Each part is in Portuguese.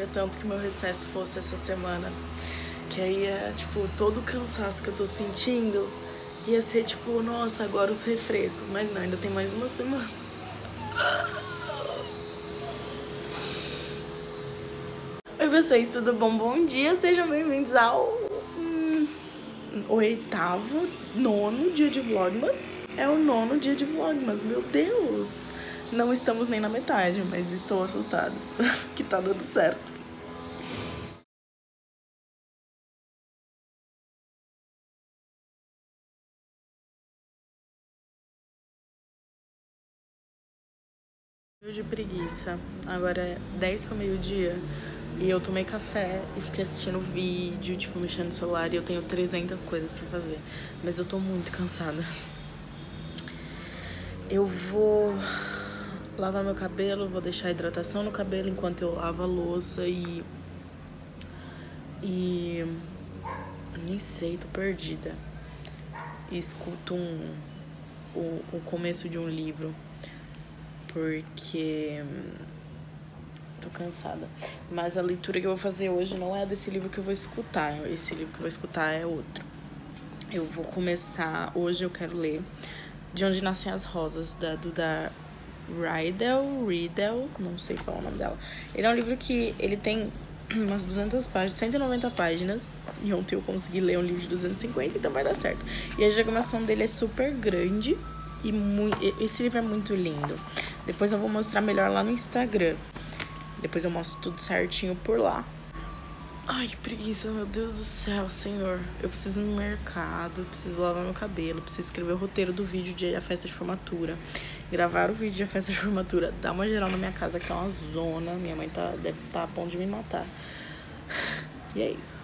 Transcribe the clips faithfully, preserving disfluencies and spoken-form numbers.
queria tanto que meu recesso fosse essa semana. Que aí é, tipo, todo o cansaço que eu tô sentindo ia ser, tipo, nossa, agora os refrescos. Mas não, ainda tem mais uma semana. Oi, vocês, tudo bom? Bom dia, sejam bem-vindos ao hum, oitavo, nono dia de Vlogmas. É o nono dia de Vlogmas, meu Deus! Não estamos nem na metade, mas estou assustada que tá dando certo. De preguiça. Agora é dez para meio-dia e eu tomei café e fiquei assistindo vídeo, tipo, mexendo no celular, e eu tenho trezentas coisas pra fazer. Mas eu tô muito cansada. Eu vou lavar meu cabelo, vou deixar hidratação no cabelo enquanto eu lavo a louça e... E... nem sei, tô perdida. E escuto um... o, o começo de um livro. Porque tô cansada. Mas a leitura que eu vou fazer hoje não é desse livro que eu vou escutar. Esse livro que eu vou escutar é outro. Eu vou começar... Hoje eu quero ler De Onde Nascem as Rosas, da Duda Riedel, Riedel, não sei qual é o nome dela. Ele é um livro que ele tem umas duzentas páginas, cento e noventa páginas. E ontem eu consegui ler um livro de duzentas e cinquenta, então vai dar certo. E a diagramação dele é super grande. E muito, esse livro é muito lindo. Depois eu vou mostrar melhor lá no Instagram. Depois eu mostro tudo certinho por lá. Ai, que preguiça, meu Deus do céu, senhor. Eu preciso ir no mercado, preciso lavar meu cabelo, preciso escrever o roteiro do vídeo da festa de formatura, gravar o vídeo da festa de formatura, dar uma geral na minha casa, que tá uma zona. Minha mãe tá, deve estar a ponto de me matar. E é isso.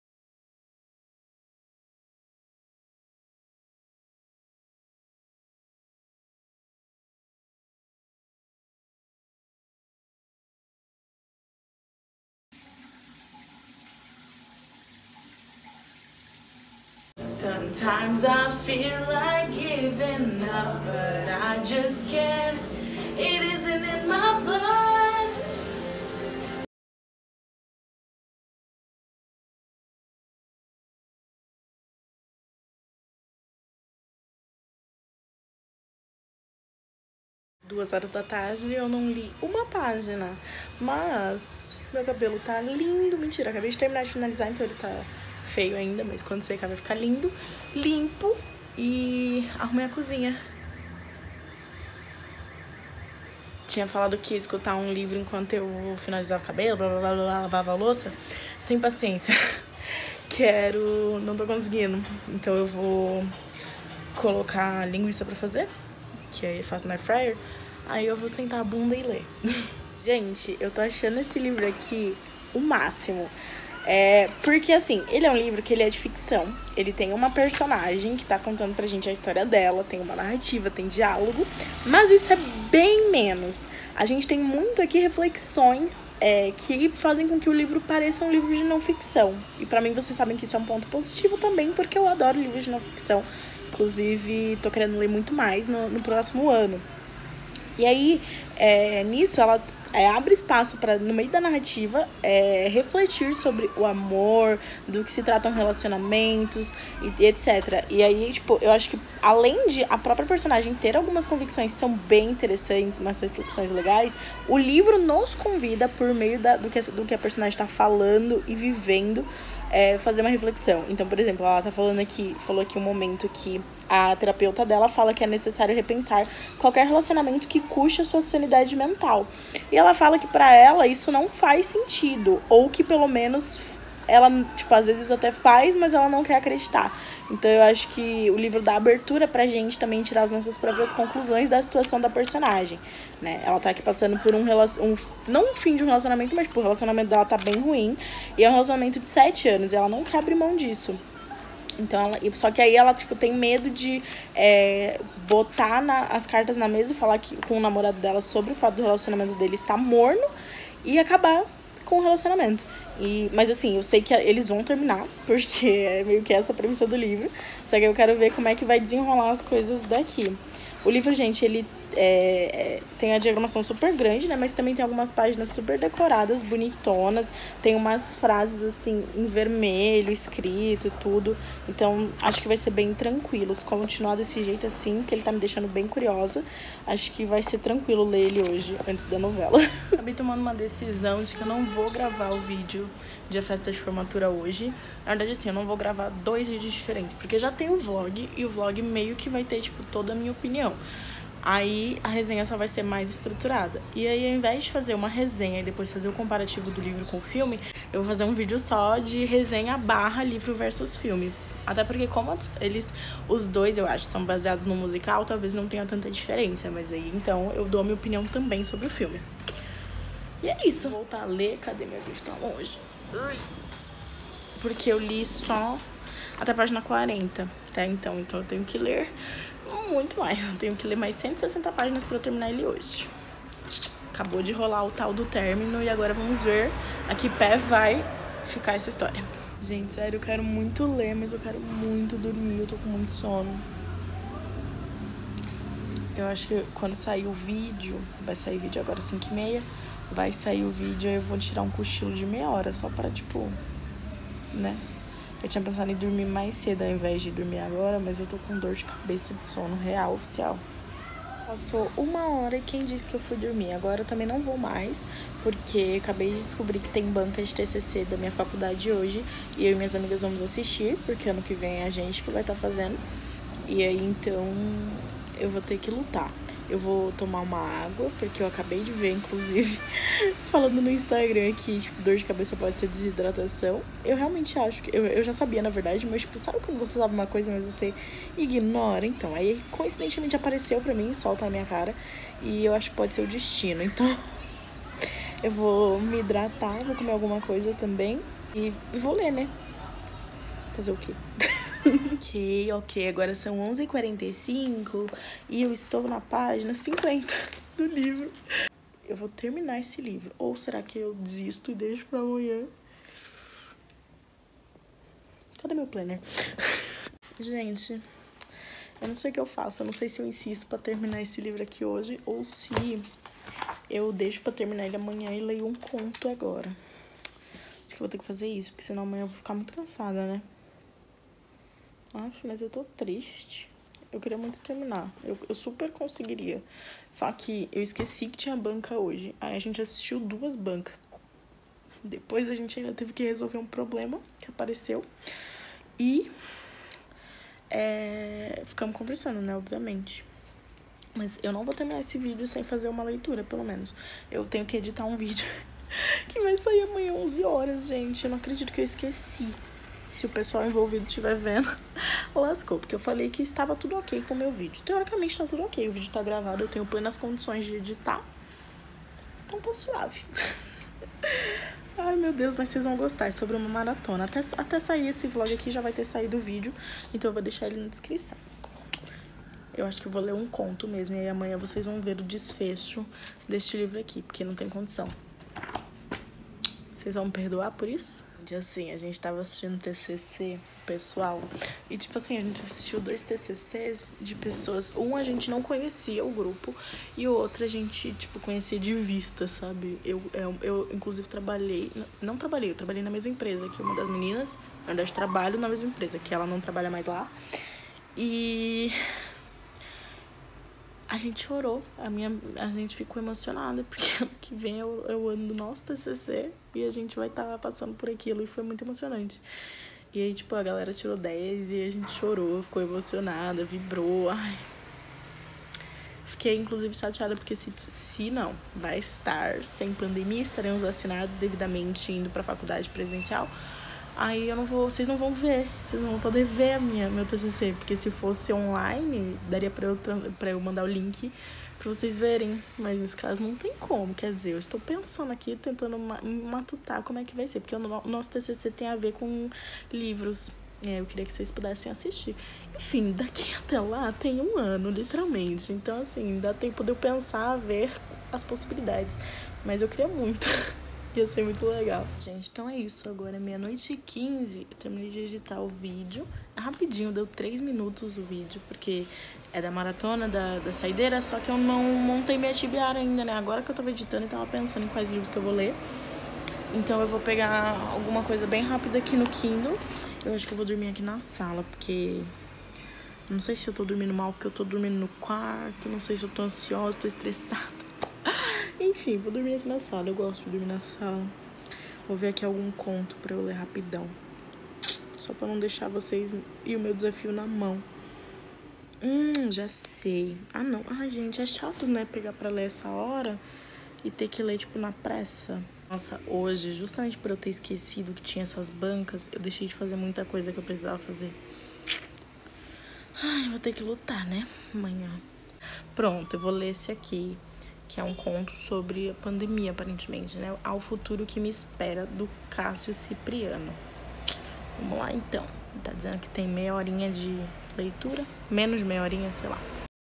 Sometimes I feel like giving up, but I just can't. It isn't in my blood. Duas horas da tarde e eu não li uma página. Mas meu cabelo tá lindo. Mentira, acabei de terminar de finalizar, então ele tá feio ainda, mas quando secar vai ficar lindo, limpo. E arrumei a cozinha. Tinha falado que ia escutar um livro enquanto eu finalizava o cabelo, blá blá blá blá, lavava a louça. Sem paciência. Quero... não tô conseguindo. Então eu vou colocar linguiça pra fazer, que aí eu faço na air fryer. Aí eu vou sentar a bunda e ler. Gente, eu tô achando esse livro aqui o máximo. É, porque, assim, ele é um livro que ele é de ficção. Ele tem uma personagem que tá contando pra gente a história dela, tem uma narrativa, tem diálogo, mas isso é bem menos. A gente tem muito aqui reflexões é, que fazem com que o livro pareça um livro de não ficção. E pra mim, vocês sabem que isso é um ponto positivo também, porque eu adoro livros de não ficção. Inclusive, tô querendo ler muito mais no, no próximo ano. E aí, é, nisso, ela... É, abre espaço para, no meio da narrativa, é, refletir sobre o amor, do que se tratam relacionamentos, e, e etcétera. E aí, tipo, eu acho que além de a própria personagem ter algumas convicções que são bem interessantes, umas reflexões legais, o livro nos convida, por meio da, do, que, do que a personagem está falando e vivendo, é, fazer uma reflexão. Então, por exemplo, ela tá falando aqui, falou aqui um momento que a terapeuta dela fala que é necessário repensar qualquer relacionamento que custe a sua sanidade mental. E ela fala que pra ela isso não faz sentido, ou que pelo menos ela, tipo, às vezes até faz, mas ela não quer acreditar. Então eu acho que o livro dá abertura pra gente também tirar as nossas próprias conclusões da situação da personagem, né? Ela tá aqui passando por um relacionamento, um, não um fim de um relacionamento, mas tipo, o relacionamento dela tá bem ruim, e é um relacionamento de sete anos, e ela não quer abrir mão disso. Então, ela, só que aí ela, tipo, tem medo de é, botar na, as cartas na mesa e falar que, com o namorado dela sobre o fato do relacionamento dele estar morno e acabar com o relacionamento. E, mas assim, eu sei que eles vão terminar, porque é meio que essa a premissa do livro. Só que eu quero ver como é que vai desenrolar as coisas daqui. O livro, gente, ele É, é, tem a diagramação super grande, né? Mas também tem algumas páginas super decoradas, bonitonas. Tem umas frases, assim, em vermelho, escrito e tudo. Então, acho que vai ser bem tranquilo. Se continuar desse jeito assim, que ele tá me deixando bem curiosa, acho que vai ser tranquilo ler ele hoje, antes da novela. Acabei tomando uma decisão de que eu não vou gravar o vídeo de festa de formatura hoje. Na verdade, assim, eu não vou gravar dois vídeos diferentes, porque já tem o vlog, e o vlog meio que vai ter, tipo, toda a minha opinião. Aí a resenha só vai ser mais estruturada. E aí, ao invés de fazer uma resenha e depois fazer o comparativo do livro com o filme, eu vou fazer um vídeo só de resenha barra livro versus filme. Até porque como eles, os dois, eu acho, são baseados no musical, talvez não tenha tanta diferença. Mas aí, então, eu dou a minha opinião também sobre o filme. E é isso. Vou voltar a ler. Cadê meu livro? Tá longe. Ui. Porque eu li só até a página quarenta, tá? Então, então eu tenho que ler muito mais. Eu tenho que ler mais cento e sessenta páginas pra eu terminar ele hoje. Acabou de rolar o tal do término e agora vamos ver a que pé vai ficar essa história. Gente, sério, eu quero muito ler, mas eu quero muito dormir. Eu tô com muito sono. Eu acho que quando sair o vídeo, vai sair vídeo agora às cinco e meia, vai sair o vídeo e eu vou tirar um cochilo de meia hora, só pra, tipo, né? Eu tinha pensado em dormir mais cedo ao invés de dormir agora, mas eu tô com dor de cabeça de sono real, oficial. Passou uma hora e quem disse que eu fui dormir? Agora eu também não vou mais, porque acabei de descobrir que tem banca de T C C da minha faculdade hoje, e eu e minhas amigas vamos assistir, porque ano que vem é a gente que vai estar fazendo. E aí, então, eu vou ter que lutar. Eu vou tomar uma água, porque eu acabei de ver, inclusive, falando no Instagram que, tipo, dor de cabeça pode ser desidratação. Eu realmente acho que... Eu, eu já sabia, na verdade, mas, tipo, sabe quando você sabe uma coisa, mas você ignora? Então, aí, coincidentemente, apareceu pra mim, solta na minha cara, e eu acho que pode ser o destino. Então, eu vou me hidratar, vou comer alguma coisa também, e, e vou ler, né? Fazer o quê? Ok, ok, agora são onze e quarenta e cinco e eu estou na página cinquenta do livro. Eu vou terminar esse livro, ou será que eu desisto e deixo pra amanhã? Cadê meu planner? Gente, eu não sei o que eu faço, eu não sei se eu insisto pra terminar esse livro aqui hoje ou se eu deixo pra terminar ele amanhã e leio um conto agora. Acho que eu vou ter que fazer isso, porque senão amanhã eu vou ficar muito cansada, né? Acho, mas eu tô triste. Eu queria muito terminar. Eu, eu super conseguiria. Só que eu esqueci que tinha banca hoje. Aí a gente assistiu duas bancas. Depois a gente ainda teve que resolver um problema que apareceu. E é, ficamos conversando, né? Obviamente. Mas eu não vou terminar esse vídeo sem fazer uma leitura, pelo menos. Eu tenho que editar um vídeo que vai sair amanhã onze horas, gente. Eu não acredito que eu esqueci. Se o pessoal envolvido estiver vendo, lascou. Porque eu falei que estava tudo ok com o meu vídeo. Teoricamente tá tudo ok. O vídeo tá gravado, eu tenho plenas condições de editar. Então tá suave. Ai, meu Deus, mas vocês vão gostar. É sobre uma maratona. Até, até sair esse vlog aqui já vai ter saído o vídeo. Então eu vou deixar ele na descrição. Eu acho que eu vou ler um conto mesmo. E aí amanhã vocês vão ver o desfecho deste livro aqui. Porque não tem condição. Vocês vão me perdoar por isso? Assim, a gente tava assistindo T C C, pessoal, e tipo assim, a gente assistiu dois T C Cs de pessoas, um a gente não conhecia o grupo, e o outro a gente, tipo, conhecia de vista, sabe? Eu, eu, eu inclusive, trabalhei, não trabalhei, eu trabalhei na mesma empresa que uma das meninas, na verdade, trabalho na mesma empresa, que ela não trabalha mais lá, e... a gente chorou, a, minha, a gente ficou emocionada, porque ano que vem é o, é o ano do nosso T C C e a gente vai estar tá passando por aquilo e foi muito emocionante. E aí, tipo, a galera tirou dez e a gente chorou, ficou emocionada, vibrou, ai. Fiquei, inclusive, chateada porque se, se não vai estar sem pandemia, estaremos vacinados devidamente indo pra faculdade presencial. Aí eu não vou, vocês não vão ver, vocês não vão poder ver a minha, meu T C C, porque se fosse online, daria pra eu, pra eu mandar o link pra vocês verem, mas nesse caso não tem como, quer dizer, eu estou pensando aqui, tentando matutar como é que vai ser, porque o nosso T C C tem a ver com livros, e eu queria que vocês pudessem assistir. Enfim, daqui até lá tem um ano, literalmente, então assim, dá tempo de eu pensar, ver as possibilidades, mas eu queria muito. Ia ser muito legal. Gente, então é isso. Agora é meia-noite e quinze. Eu terminei de editar o vídeo. Rapidinho, deu três minutos o vídeo, porque é da maratona, da, da saideira, só que eu não montei minha tibiária ainda, né? Agora que eu tava editando e tava pensando em quais livros que eu vou ler. Então eu vou pegar alguma coisa bem rápida aqui no Kindle. Eu acho que eu vou dormir aqui na sala, porque... Não sei se eu tô dormindo mal, porque eu tô dormindo no quarto. Não sei se eu tô ansiosa, tô estressada. Enfim, vou dormir aqui na sala. Eu gosto de dormir na sala. Vou ver aqui algum conto pra eu ler rapidão. Só pra não deixar vocês e o meu desafio na mão. Hum, já sei. Ah, não. Ai, gente, é chato, né? Pegar pra ler essa hora e ter que ler, tipo, na pressa. Nossa, hoje, justamente por eu ter esquecido que tinha essas bancas, eu deixei de fazer muita coisa que eu precisava fazer. Ai, vou ter que lutar, né? Amanhã. Pronto, eu vou ler esse aqui, que é um conto sobre a pandemia, aparentemente, né? Ao futuro que me espera, do Cássio Cipriano. Vamos lá, então. Tá dizendo que tem meia horinha de leitura, menos de meia horinha, sei lá.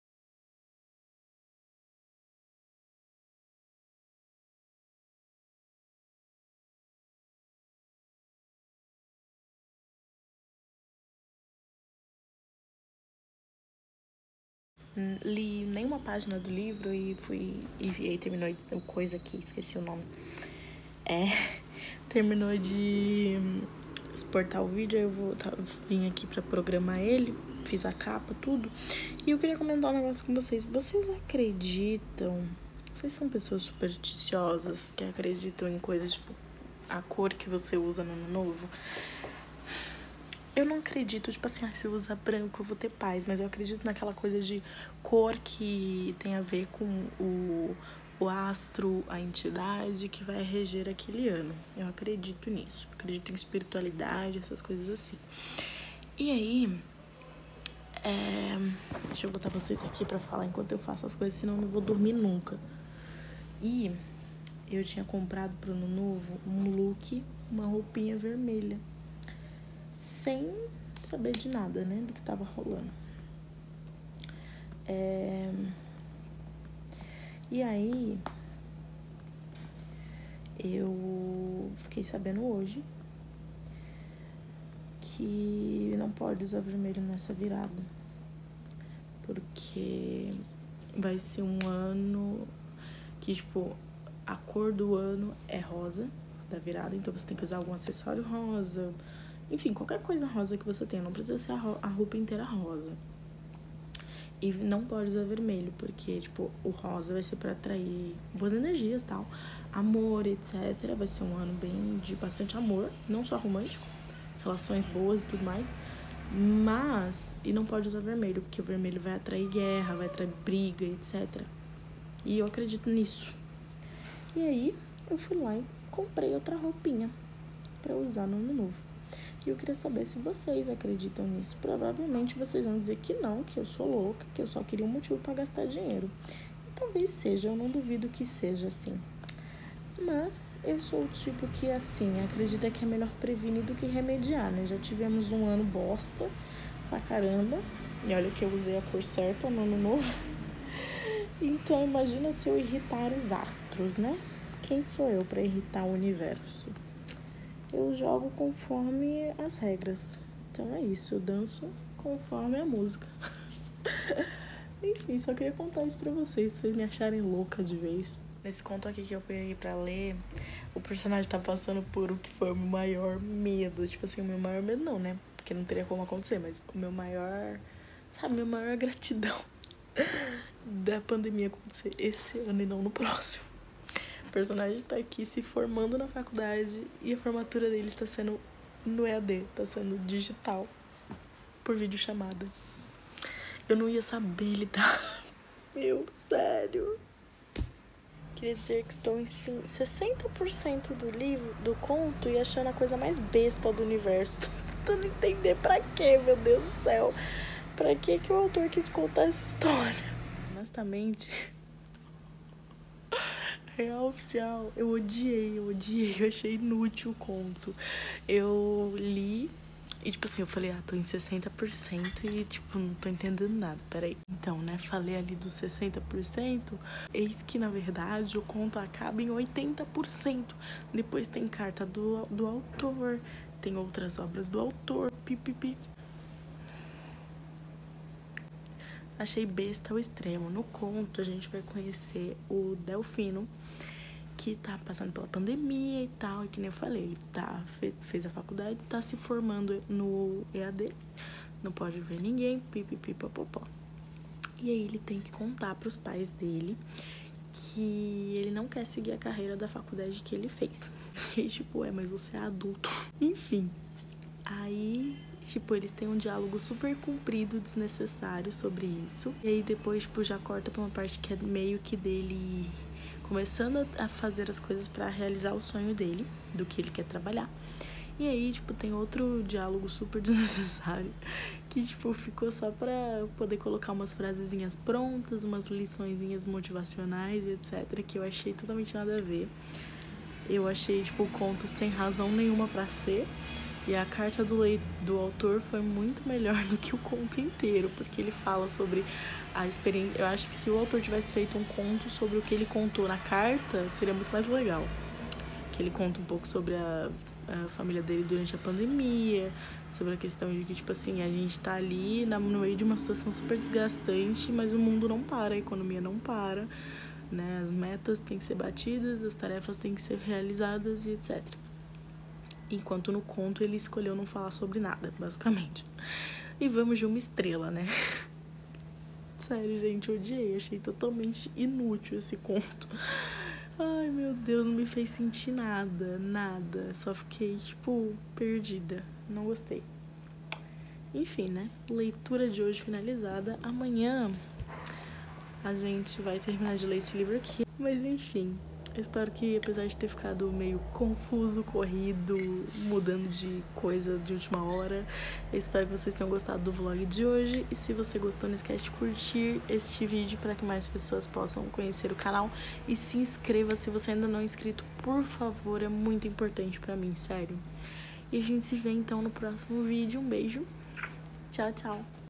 Li nenhuma página do livro e fui enviei, terminou o coisa aqui, esqueci o nome. É, terminou de exportar o vídeo, aí eu vou tá, vim aqui pra programar ele, fiz a capa, tudo. E eu queria comentar um negócio com vocês. Vocês acreditam? Vocês são pessoas supersticiosas que acreditam em coisas tipo a cor que você usa no ano novo? Eu não acredito, tipo assim, ah, se eu usar branco eu vou ter paz, mas eu acredito naquela coisa de cor que tem a ver com o, o astro, a entidade que vai reger aquele ano. Eu acredito nisso, acredito em espiritualidade, essas coisas assim. E aí, é... deixa eu botar vocês aqui pra falar enquanto eu faço as coisas, senão eu não vou dormir nunca. E eu tinha comprado pro ano novo um look, uma roupinha vermelha, sem saber de nada, né, do que tava rolando. É... E aí, eu fiquei sabendo hoje que não pode usar vermelho nessa virada, porque vai ser um ano que, tipo, a cor do ano é rosa da virada, então você tem que usar algum acessório rosa, enfim, qualquer coisa rosa que você tenha, não precisa ser a, ro- a roupa inteira rosa. E não pode usar vermelho, porque, tipo, o rosa vai ser pra atrair boas energias e tal, amor, etcétera. Vai ser um ano bem de bastante amor, não só romântico, relações boas e tudo mais. Mas, e não pode usar vermelho, porque o vermelho vai atrair guerra, vai atrair briga, etcétera. E eu acredito nisso. E aí, eu fui lá e comprei outra roupinha pra usar no ano novo. E eu queria saber se vocês acreditam nisso. Provavelmente vocês vão dizer que não, que eu sou louca, que eu só queria um motivo pra gastar dinheiro. E talvez seja, eu não duvido que seja assim. Mas eu sou o tipo que, assim, acredita que é melhor prevenir do que remediar, né? Já tivemos um ano bosta pra caramba. E olha que eu usei a cor certa no ano novo. Então imagina se eu irritar os astros, né? Quem sou eu pra irritar o universo? Eu jogo conforme as regras. Então é isso, eu danço conforme a música. Enfim, só queria contar isso pra vocês, pra vocês me acharem louca de vez. Nesse conto aqui que eu peguei pra ler, o personagem tá passando por o que foi o meu maior medo. Tipo assim, o meu maior medo não, né? Porque não teria como acontecer, mas o meu maior... Sabe, minha maior gratidão da pandemia acontecer esse ano e não no próximo. O personagem tá aqui se formando na faculdade e a formatura dele está sendo no E A D, tá sendo digital, por videochamada. Eu não ia saber lidar. Meu, sério. Queria dizer que estou em sessenta por cento do livro, do conto, e achando a coisa mais besta do universo. Tô tentando entender pra quê, meu Deus do céu. Pra que que o autor quis contar essa história? Honestamente... Real oficial, eu odiei, eu odiei, eu achei inútil o conto. Eu li e, tipo assim, eu falei, ah, tô em sessenta por cento e, tipo, não tô entendendo nada, peraí. Então, né, falei ali dos sessenta por cento, eis que, na verdade, o conto acaba em oitenta por cento. Depois tem carta do, do autor, tem outras obras do autor, pipipi. achei besta ao extremo. No conto, a gente vai conhecer o Delfino, que tá passando pela pandemia e tal, e que nem eu falei, ele tá, fez a faculdade, tá se formando no E A D, não pode ver ninguém, pipipipopopó. E aí ele tem que contar pros pais dele que ele não quer seguir a carreira da faculdade que ele fez. E tipo, é, mas você é adulto. Enfim, aí, tipo, eles têm um diálogo super comprido, desnecessário sobre isso. E aí depois, tipo, já corta pra uma parte que é meio que dele começando a fazer as coisas pra realizar o sonho dele, do que ele quer trabalhar. E aí, tipo, tem outro diálogo super desnecessário, que, tipo, ficou só pra poder colocar umas frasezinhas prontas, umas liçõezinhas motivacionais e etcétera, que eu achei totalmente nada a ver. Eu achei, tipo, o conto sem razão nenhuma pra ser. E a carta do, lei, do autor foi muito melhor do que o conto inteiro, porque ele fala sobre a experiência. Eu acho que se o autor tivesse feito um conto sobre o que ele contou na carta, seria muito mais legal. Que ele conta um pouco sobre a, a família dele durante a pandemia, sobre a questão de que, tipo assim, a gente tá ali na, no meio de uma situação super desgastante, mas o mundo não para, a economia não para, né? As metas têm que ser batidas, as tarefas têm que ser realizadas e etcétera. Enquanto no conto ele escolheu não falar sobre nada, basicamente. E vamos de uma estrela, né? Sério, gente, eu odiei. Achei totalmente inútil esse conto. Ai, meu Deus, não me fez sentir nada, nada. Só fiquei, tipo, perdida. Não gostei. Enfim, né? Leitura de hoje finalizada. Amanhã a gente vai terminar de ler esse livro aqui. Mas enfim, eu espero que, apesar de ter ficado meio confuso, corrido, mudando de coisa de última hora, eu espero que vocês tenham gostado do vlog de hoje. E se você gostou, não esquece de curtir este vídeo para que mais pessoas possam conhecer o canal. E se inscreva se você ainda não é inscrito, por favor, é muito importante pra mim, sério. E a gente se vê então no próximo vídeo. Um beijo. Tchau, tchau.